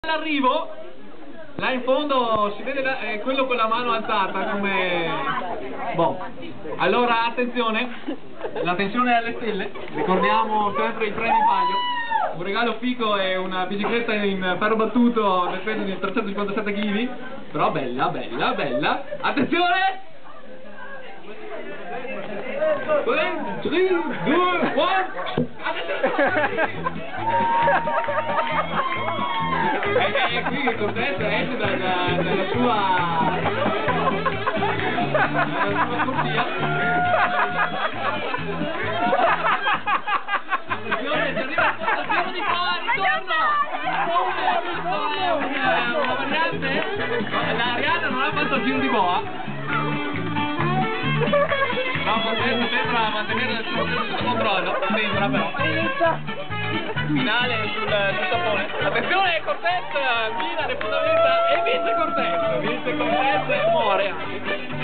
All'arrivo, là in fondo si vede quello con la mano alzata come... Boh. Allora attenzione, la tensione è alle stelle, ricordiamo sempre il premio Palio, un regalo fico e una bicicletta in ferro battuto del peso di 357 kg, però bella, bella, bella. Attenzione! 3, 2, 1, e qui il Cortez esce dalla sua corsia. Attenzione, ci arriva di qua, ritorno! Una variante, la Arianna non ha fatto il giro di boa. No, Cortez sembra mantenere il suo controllo, sembra però. Finale sul tapone. Attenzione, Cortez, Mina, le fondamenta e vince Cortez e muore anche.